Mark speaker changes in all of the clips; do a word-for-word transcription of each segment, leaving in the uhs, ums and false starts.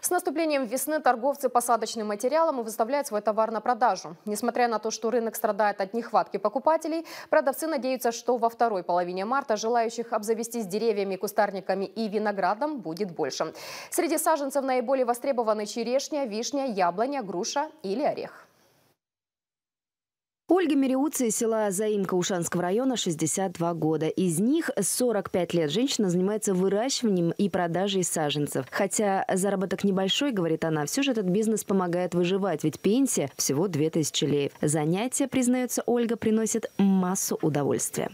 Speaker 1: С наступлением весны торговцы посадочным материалом выставляют свой товар на продажу. Несмотря на то, что рынок страдает от нехватки покупателей, продавцы надеются, что во второй половине марта желающих обзавестись деревьями, кустарниками и виноградом будет больше. Среди саженцев наиболее востребованы черешня, вишня, яблоня, груша или орех.
Speaker 2: Ольга Мириуца из села Заимка Ушанского района шестьдесят два года. Из них сорок пять лет женщина занимается выращиванием и продажей саженцев. Хотя заработок небольшой, говорит она, все же этот бизнес помогает выживать, ведь пенсия всего две тысячи леев. Занятия, признается Ольга, приносят массу удовольствия.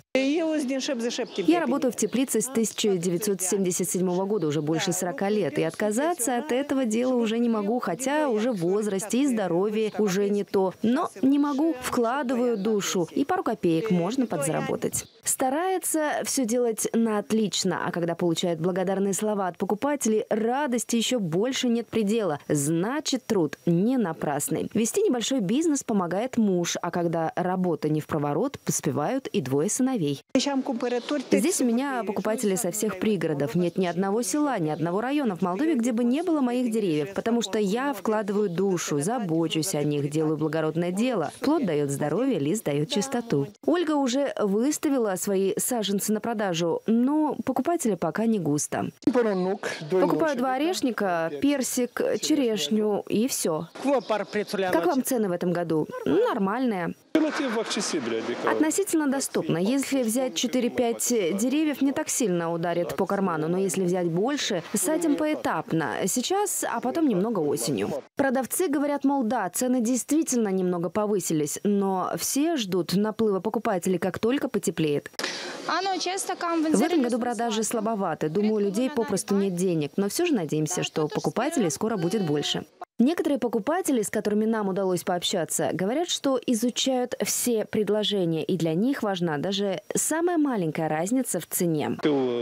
Speaker 2: Я работаю в теплице с тысяча девятьсот семьдесят седьмого года, уже больше сорока лет. И отказаться от этого дела уже не могу, хотя уже в возрасте и здоровье уже не то. Но не могу, вкладываю душу, и пару копеек можно подзаработать. Старается все делать на отлично, а когда получает благодарные слова от покупателей, радости еще больше нет предела. Значит, труд не напрасный. Вести небольшой бизнес помогает муж, а когда работа не впроворот, поспевают и двое сыновей. Здесь у меня покупатели со всех пригородов. Нет ни одного села, ни одного района в Молдове, где бы не было моих деревьев, потому что я вкладываю душу, забочусь о них, делаю благородное дело. Плод дает здоровье, лист дает чистоту. Ольга уже выставила свои саженцы на продажу, но покупатели пока не густо. Покупаю два орешника, персик, черешню и все. Как вам цены в этом году? Нормальные. Относительно доступно. Если взять четыре-пять деревьев, не так сильно ударит по карману, но если взять больше, садим поэтапно. Сейчас, а потом немного осенью. Продавцы говорят, мол, да, цены действительно немного повысились, но все ждут наплыва покупателей, как только потеплеет. В этом году продажи слабоваты. Думаю, у людей попросту нет денег, но все же надеемся, что покупателей скоро будет больше. Некоторые покупатели, с которыми нам удалось пообщаться, говорят, что изучают все предложения, и для них важна даже самая маленькая разница в цене.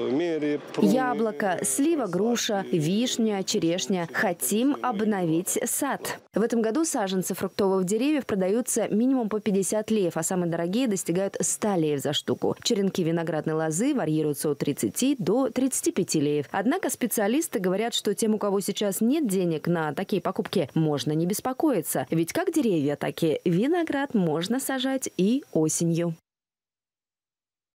Speaker 2: Яблоко, слива, груша, вишня, черешня. Хотим обновить сад. В этом году саженцы фруктовых деревьев продаются минимум по пятьдесят леев, а самые дорогие достигают ста леев за штуку. Черенки виноградной лозы варьируются от тридцати до тридцати пяти леев. Однако специалисты говорят, что тем, у кого сейчас нет денег на такие покупки, можно не беспокоиться. Ведь как деревья, так и виноград можно сажать и осенью.